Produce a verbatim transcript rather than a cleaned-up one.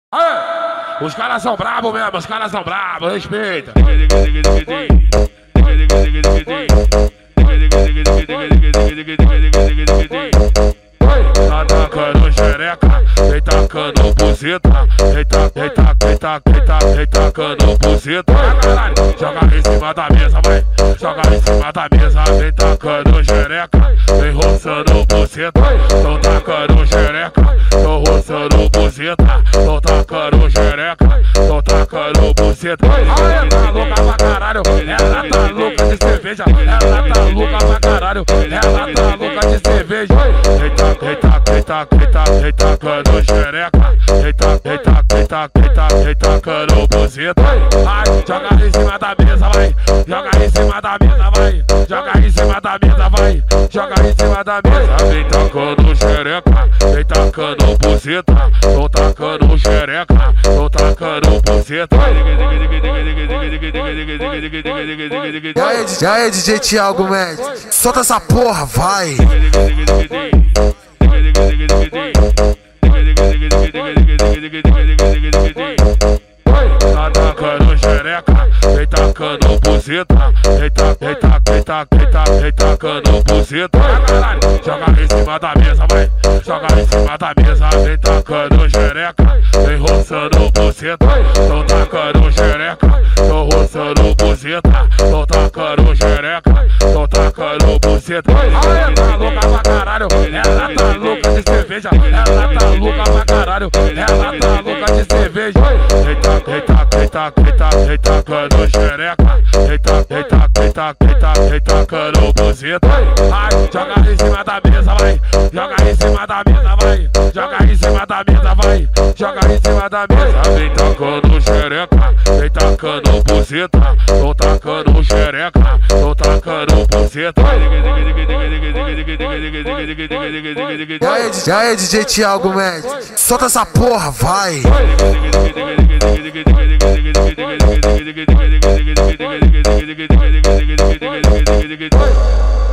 Aê! Os caras são bravos mesmo, os caras são bravos, respeita. Tá tacando xereca, vem tacando buceta, vem tá, vem tá, vem tá, vem tá, vem tacando buceta. Caralho, joga em cima da mesa, vai, joga em cima da mesa, vem tacando xereca, vem roçando buceta. Tô tacando xereca, tô roçando buceta, tô tacando xereca, tô tacando buceta. Aê, tá louca pra caralho, ela tá louca de cerveja, ela tá louca pra caralho, ela tá louca de cerveja. Eita, eita, eita, eita, eita, tacando xereca, eita, eita, eita, eita, eita, tacando buceta. Ai, joga em cima da mesa, vai, joga em cima da mesa, vai, joga em cima da mesa, vai, joga em cima da mesa. Vem tacando xereca, vem tacando buceta, tô tacando xereca, tô tacando buceta. E aí, e aí, D J Thiago Mendes, solta essa porra, vai! Tá tacando xereca, vem tacando buceta, eita, eita, eita, eita, vem tacando buceta. Caralho, joga em cima da mesa, vai, joga em cima da mesa, vem tacando xereca, vem roçando buceta. Tô tacando xereca, tô roçando buceta, tô tacando xereca, tô tacando buceta. Aê, tá louca pra caralho, ela tá louca de cerveja, ela tá louca pra caralho, ela tá louca de cerveja. Eita, eita, eita, eita, eita, tacando xereca, eita, eita, eita, eita, eita, tacando buceta. Ai, joga em cima da mesa, vai, joga em cima da mesa, vai, joga em cima da mesa, vai, joga em cima da mesa. Vem tacando xereca, vem tacando buceta, tô tacando xereca, tô tacando buceta. E aí, e aí, D J Thiago Mendes, solta essa porra, vai! Oi!